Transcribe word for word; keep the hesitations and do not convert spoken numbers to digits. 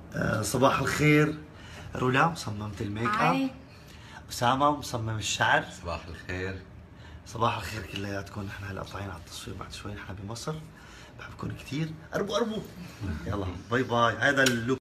آه صباح الخير. رولا مصممة الميك اب. أسامة مصمم الشعر. صباح الخير. صباح الخير كلياتكم. نحن هلا طالعين على التصوير بعد شوي، نحن بمصر. بحبكم كثير. قربوا قربوا. يلا باي باي. هذا اللوك